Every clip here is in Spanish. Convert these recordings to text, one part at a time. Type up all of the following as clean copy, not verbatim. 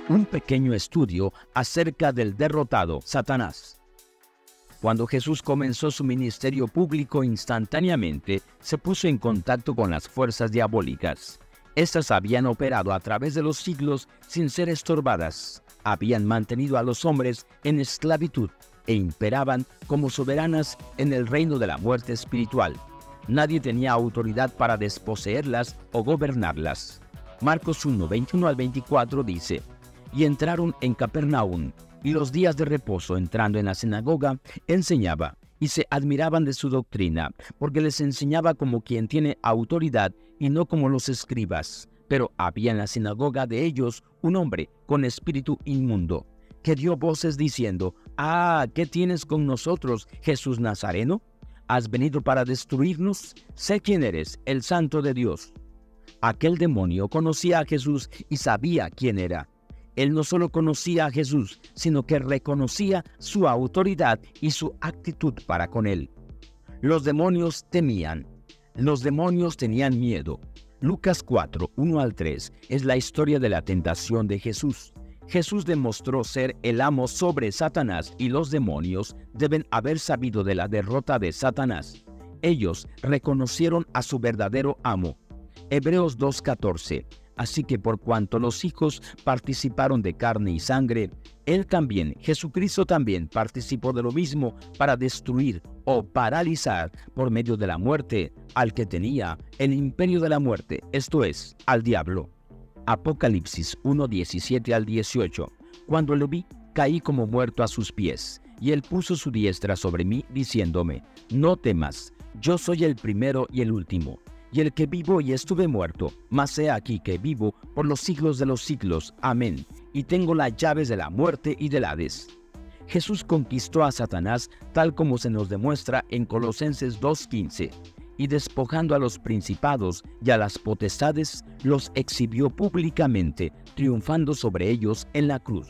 Un pequeño estudio acerca del derrotado Satanás. Cuando Jesús comenzó su ministerio público, instantáneamente se puso en contacto con las fuerzas diabólicas. Estas habían operado a través de los siglos sin ser estorbadas. Habían mantenido a los hombres en esclavitud e imperaban como soberanas en el reino de la muerte espiritual. Nadie tenía autoridad para desposeerlas o gobernarlas. Marcos 1, 21 al 24 dice: Y entraron en Capernaum, y los días de reposo, entrando en la sinagoga, enseñaba, y se admiraban de su doctrina, porque les enseñaba como quien tiene autoridad, y no como los escribas. Pero había en la sinagoga de ellos un hombre con espíritu inmundo, que dio voces diciendo: «Ah, ¿qué tienes con nosotros, Jesús Nazareno? ¿Has venido para destruirnos? Sé quién eres, el Santo de Dios». Aquel demonio conocía a Jesús y sabía quién era. Él no solo conocía a Jesús, sino que reconocía su autoridad y su actitud para con él. Los demonios temían. Los demonios tenían miedo. Lucas 4, 1 al 3 es la historia de la tentación de Jesús. Jesús demostró ser el amo sobre Satanás, y los demonios deben haber sabido de la derrota de Satanás. Ellos reconocieron a su verdadero amo. Hebreos 2:14. Así que por cuanto los hijos participaron de carne y sangre, Él también, Jesucristo también, participó de lo mismo para destruir o paralizar por medio de la muerte al que tenía el imperio de la muerte, esto es, al diablo. Apocalipsis 1:17 al 18. Cuando lo vi, caí como muerto a sus pies, y Él puso su diestra sobre mí, diciéndome: No temas, yo soy el primero y el último, y el que vivo y estuve muerto, mas he aquí que vivo por los siglos de los siglos. Amén. Y tengo las llaves de la muerte y del Hades. Jesús conquistó a Satanás tal como se nos demuestra en Colosenses 2:15, y despojando a los principados y a las potestades, los exhibió públicamente, triunfando sobre ellos en la cruz.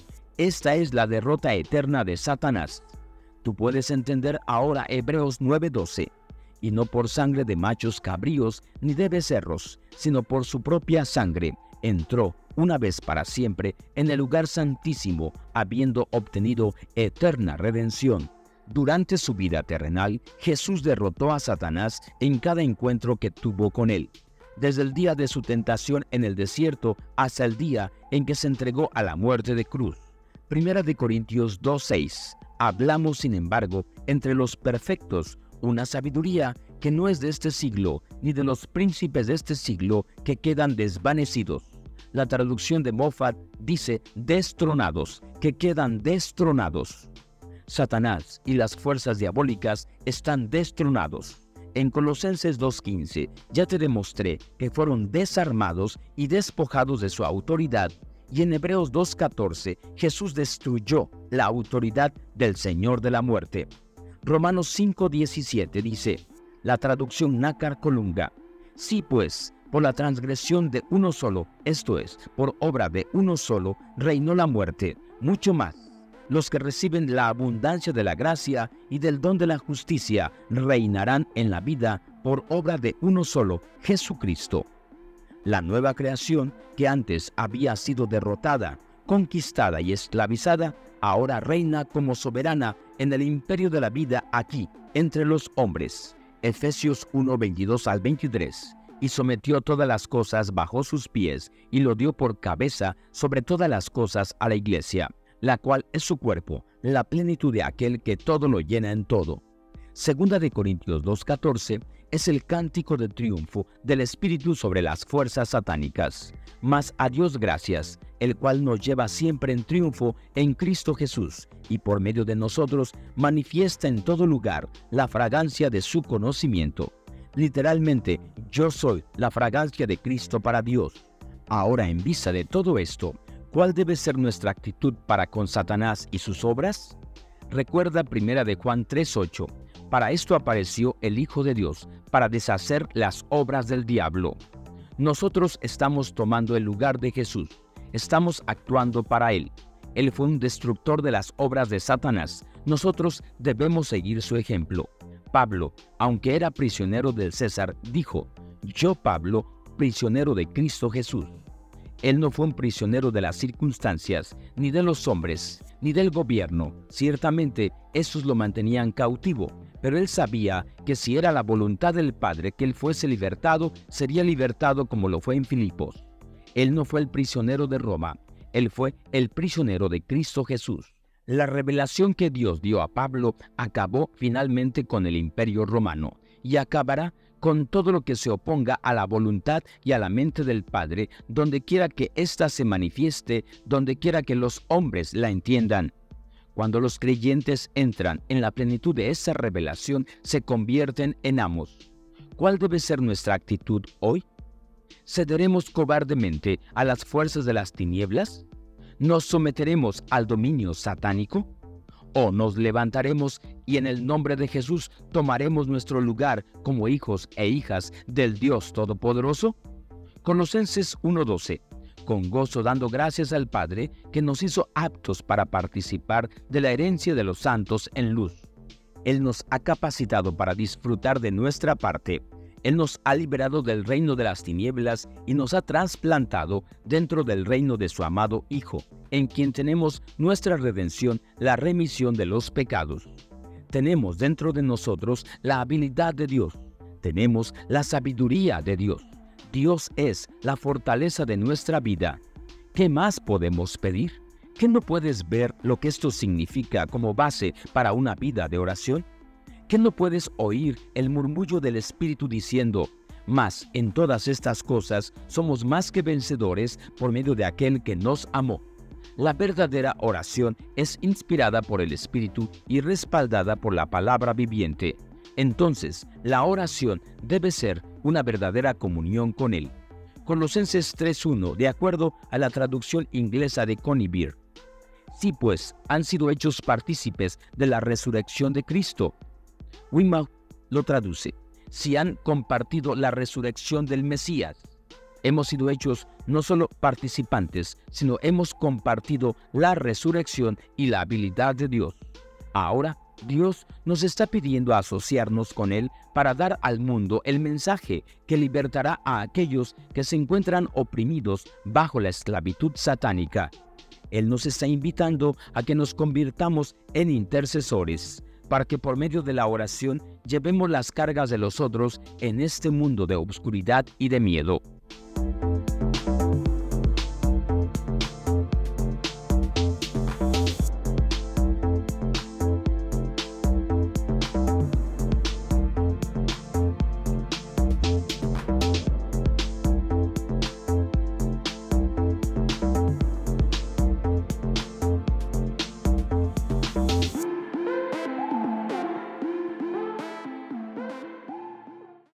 Esta es la derrota eterna de Satanás. Tú puedes entender ahora Hebreos 9:12. Y no por sangre de machos cabríos ni de becerros, sino por su propia sangre, entró una vez para siempre en el lugar santísimo, habiendo obtenido eterna redención. Durante su vida terrenal, Jesús derrotó a Satanás en cada encuentro que tuvo con él, desde el día de su tentación en el desierto hasta el día en que se entregó a la muerte de cruz. 1 Corintios 2:6. Hablamos, sin embargo, entre los perfectos, una sabiduría que no es de este siglo, ni de los príncipes de este siglo que quedan desvanecidos. La traducción de Moffat dice destronados, que quedan destronados. Satanás y las fuerzas diabólicas están destronados. En Colosenses 2:15 ya te demostré que fueron desarmados y despojados de su autoridad, y en Hebreos 2:14 Jesús destruyó la autoridad del Señor de la muerte. Romanos 5:17 dice, la traducción Nácar Colunga: Sí, pues, por la transgresión de uno solo, esto es, por obra de uno solo, reinó la muerte, mucho más los que reciben la abundancia de la gracia y del don de la justicia reinarán en la vida por obra de uno solo, Jesucristo. La nueva creación, que antes había sido derrotada, conquistada y esclavizada, ahora reina como soberana en el imperio de la vida aquí, entre los hombres. Efesios 1:22 al 23. Y sometió todas las cosas bajo sus pies, y lo dio por cabeza sobre todas las cosas a la iglesia, la cual es su cuerpo, la plenitud de aquel que todo lo llena en todo. Segunda de Corintios 2:14 es el cántico de triunfo del Espíritu sobre las fuerzas satánicas. Mas a Dios gracias, el cual nos lleva siempre en triunfo en Cristo Jesús, y por medio de nosotros manifiesta en todo lugar la fragancia de su conocimiento. Literalmente, yo soy la fragancia de Cristo para Dios. Ahora, en vista de todo esto, ¿cuál debe ser nuestra actitud para con Satanás y sus obras? Recuerda 1 de Juan 3:8. Para esto apareció el Hijo de Dios, para deshacer las obras del diablo. Nosotros estamos tomando el lugar de Jesús. Estamos actuando para Él. Él fue un destructor de las obras de Satanás. Nosotros debemos seguir su ejemplo. Pablo, aunque era prisionero del César, dijo: Yo, Pablo, prisionero de Cristo Jesús. Él no fue un prisionero de las circunstancias, ni de los hombres, ni del gobierno. Ciertamente, esos lo mantenían cautivo, pero él sabía que si era la voluntad del Padre que él fuese libertado, sería libertado como lo fue en Filipos. Él no fue el prisionero de Roma, él fue el prisionero de Cristo Jesús. La revelación que Dios dio a Pablo acabó finalmente con el Imperio Romano y acabará con todo lo que se oponga a la voluntad y a la mente del Padre, donde quiera que ésta se manifieste, donde quiera que los hombres la entiendan. Cuando los creyentes entran en la plenitud de esa revelación, se convierten en amos. ¿Cuál debe ser nuestra actitud hoy? ¿Cederemos cobardemente a las fuerzas de las tinieblas? ¿Nos someteremos al dominio satánico? ¿O nos levantaremos y en el nombre de Jesús tomaremos nuestro lugar como hijos e hijas del Dios Todopoderoso? Colosenses 1:12. Con gozo dando gracias al Padre que nos hizo aptos para participar de la herencia de los santos en luz. Él nos ha capacitado para disfrutar de nuestra parte. Él nos ha liberado del reino de las tinieblas y nos ha trasplantado dentro del reino de su amado Hijo, en quien tenemos nuestra redención, la remisión de los pecados. Tenemos dentro de nosotros la habilidad de Dios. Tenemos la sabiduría de Dios. Dios es la fortaleza de nuestra vida. ¿Qué más podemos pedir? ¿Qué no puedes ver lo que esto significa como base para una vida de oración? ¿Qué no puedes oír el murmullo del Espíritu diciendo, mas en todas estas cosas somos más que vencedores por medio de aquel que nos amó? La verdadera oración es inspirada por el Espíritu y respaldada por la palabra viviente. Entonces, la oración debe ser una verdadera comunión con Él. Colosenses 3:1, de acuerdo a la traducción inglesa de Connie Beer. Sí, pues, han sido hechos partícipes de la resurrección de Cristo. Weymouth lo traduce: si han compartido la resurrección del Mesías. Hemos sido hechos no solo participantes, sino hemos compartido la resurrección y la habilidad de Dios. Ahora, Dios nos está pidiendo asociarnos con Él para dar al mundo el mensaje que libertará a aquellos que se encuentran oprimidos bajo la esclavitud satánica. Él nos está invitando a que nos convirtamos en intercesores, para que por medio de la oración llevemos las cargas de los otros en este mundo de obscuridad y de miedo.